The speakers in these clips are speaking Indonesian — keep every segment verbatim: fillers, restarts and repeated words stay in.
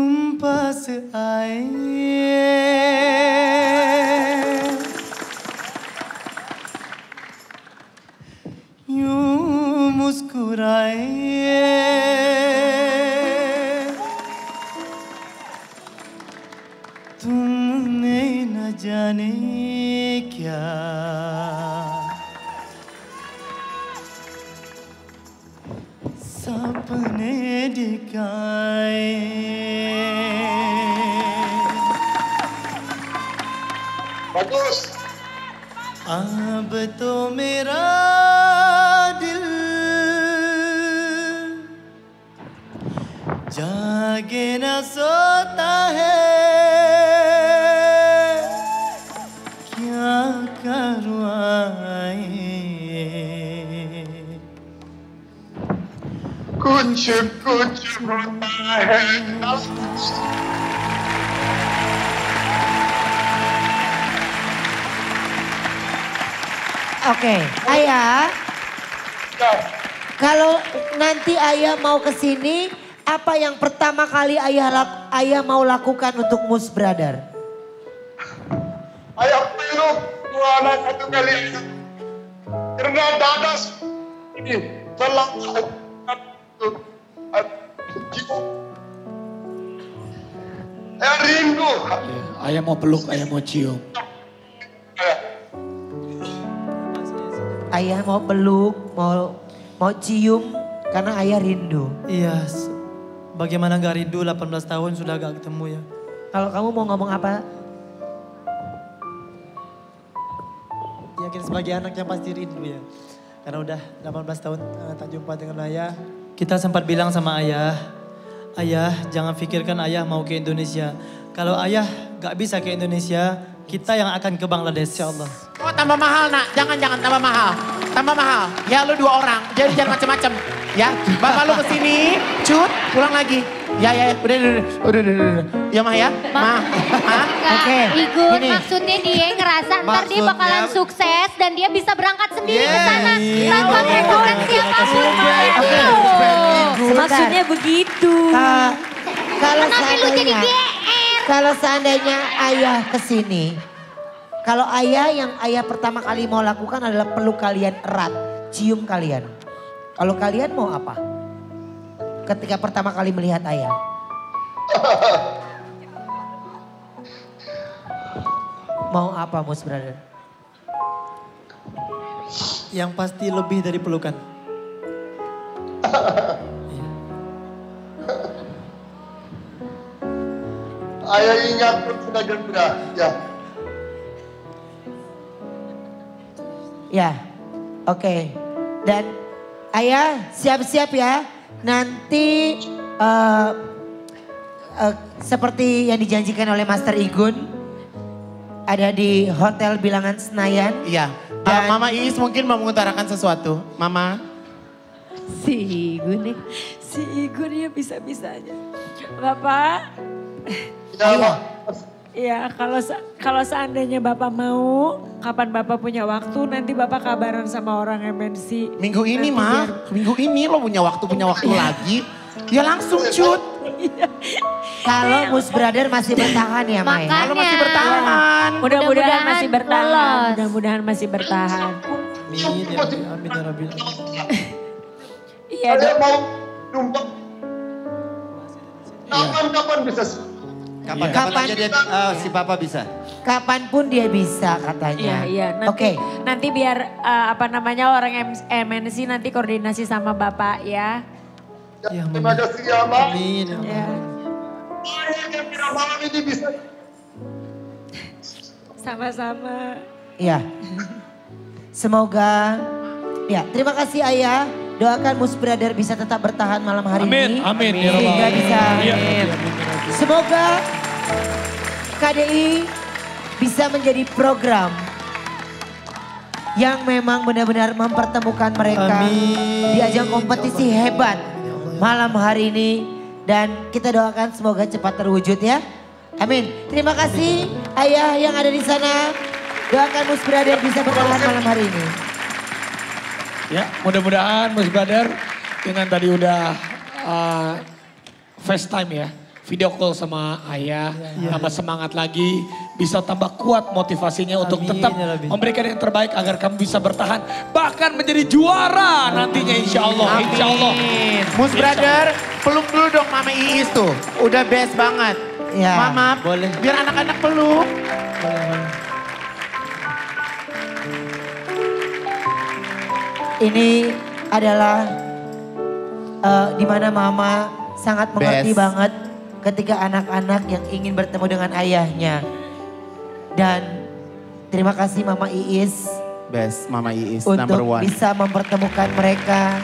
पास आए यूं मुस्कुराए तुमने न जाने क्या सपने दिखाए Bagus. अब तो मेरा दिल जागे न सोता है क्या करूँ आए कुछ कुछ होता है. Oke, Ayah, Ya. kalau nanti Ayah mau ke sini, apa yang pertama kali Ayah lak- Ayah mau lakukan untuk Mus Brother? Ayah peluk dua anak satu kali. Karena dadas ini selalu Ayah rindu. Ayah mau peluk, ayah mau cium. Ayah. Ayah mau peluk, mau mau cium karena Ayah rindu. Iya, s- bagaimana gak rindu delapan belas tahun sudah gak ketemu ya. Kalau kamu mau ngomong apa? Yakin sebagai anak yang pasti rindu ya. Karena udah delapan belas tahun eh, tak jumpa dengan ayah. Kita sempat bilang sama ayah, ayah jangan pikirkan ayah mau ke Indonesia. Kalau ayah gak bisa ke Indonesia, kita yang akan ke Bangladesh insya Allah. Oh tambah mahal nak, jangan-jangan tambah mahal. Tambah mahal, ya lu dua orang, jadi jangan macem-macem. Ya, bapak lu kesini, cut, pulang lagi. Ya, ya, ya, udah, udah, udah, udah, udah, udah. Ya mah ya, mah. Hah? Oke, Igun, gini. maksudnya dia ngerasa ntar dia Maksudnya- bakalan sukses dan dia bisa berangkat sendiri ke sana Yeay. tanpa menggunakan siapapun. Oke, sebentar. Maksudnya begitu. Uh, kalau Kenapa lu jadi seandainya, G R? kalau seandainya Ayah ke sini, kalau Ayah yang Ayah pertama kali mau lakukan adalah peluk kalian erat, cium kalian. Kalau kalian mau apa? Ketika pertama kali melihat Ayah. Mau apa Mus Brother? Yang pasti lebih dari pelukan. Ayah ingat pun sudah gembira. Ya. Ya, oke. Dan Ayah siap-siap ya. Nanti eh, eh, seperti yang dijanjikan oleh Master Igun. Ada di Hotel Bilangan Senayan. Iya. Dan- Uh, Mama Iis mungkin mau mengutarakan sesuatu. Mama. Si Igun nih, si Igun ya bisa-bisanya. Bapak, Ya, Ayah. ya kalau se- kalau seandainya Bapak mau, kapan Bapak punya waktu, nanti Bapak kabaran sama orang M N C. Minggu ini Nanti mah, biar- minggu ini lo punya waktu, punya waktu lagi. Ya langsung cut. Kalau Mus Brother masih bertahan ya Maya. Makanya. Kalau masih bertahan. Mudah-mudahan Mudah-mudahan masih bertahan. lolos. Mudah-mudahan masih bertahan. Amin ya Rabbi, amin ya Rabbi. Iya Ayah dok. mau numpang. Kapan-kapan bisa. Kapan-kapan Kapan? aja dia, eh, si Papa bisa. Kapanpun dia bisa Iya katanya. iya. Nanti, Oke. nanti biar eh, apa namanya orang M- M N C nanti koordinasi sama Bapak ya. Ya, Terima kasih ya, Mak. Amin ya Ya. Allah. Ayah gembira malam ini bisa. Sama-sama. Ya. Semoga ya, terima kasih Ayah. Doakan Mus Brother bisa tetap bertahan malam hari Amin, ini. amin, ya Rabbal Sehingga alamin. bisa. Iya. Semoga K D I bisa menjadi program yang memang benar-benar mempertemukan mereka Amin. di ajang kompetisi hebat malam hari ini. Dan kita doakan semoga cepat terwujud ya. Amin. Terima kasih Ayah yang ada di sana. Doakan Mus Brother bisa bertahan malam hari ini. Ya, mudah-mudahan Mus Brother dengan tadi udah uh, FaceTime ya. video call sama ayah, tambah semangat lagi, bisa tambah kuat motivasinya untuk Amin, tetap ya Rabbi. memberikan yang terbaik agar kamu bisa bertahan, bahkan menjadi juara nantinya insya Allah, insya Allah. Mus Brother, peluk dulu dong Mama Iis tuh. Udah best banget. Ya. Mama, Boleh. biar anak-anak peluk. Ini adalah eh, di mana mama sangat mengerti Best. banget ketika anak-anak yang ingin bertemu dengan ayahnya. Dan terima kasih Mama Iis Best, Mama Iis, number untuk one. bisa mempertemukan mereka.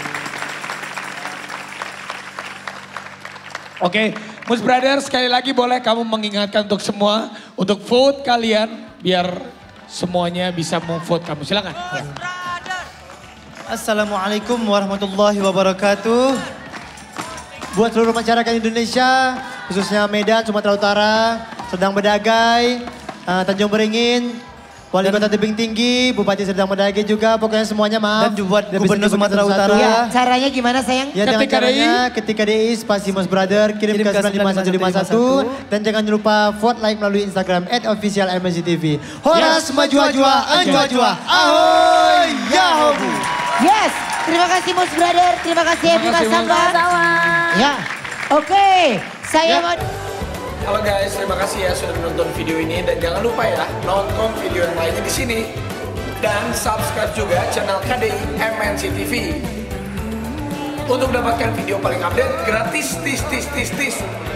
Oke, Mus Brother sekali lagi boleh kamu mengingatkan untuk semua, untuk vote kalian biar semuanya bisa memvote kamu. Silakan. Assalamualaikum warahmatullahi wabarakatuh. Buat seluruh masyarakat Indonesia, khususnya Medan, Sumatera Utara, Sedang Bedagai, uh, Tanjung Beringin, Wali Kota Tebing Tinggi, Bupati Serdang Bedagai juga, pokoknya semuanya maaf. Dan buat Gubernur Sumatera Utara. Ya, caranya gimana sayang? Ya dengan Ketika caranya ketika D I spasi Mus Brother kirim, ke sembilan lima satu lima satu dan jangan lupa vote like melalui Instagram at official M N C T V. Horas majua-jua, anjua-jua, ahoy, yahobu. Yes, terima kasih Mus Brother, terima kasih Evi kasih, Mus. Samba. Ya, oke, saya mau... Halo guys, terima kasih ya sudah menonton video ini dan jangan lupa ya nonton video yang lainnya di sini dan subscribe juga channel K D I M N C T V untuk mendapatkan video paling update gratis tis tis tis tis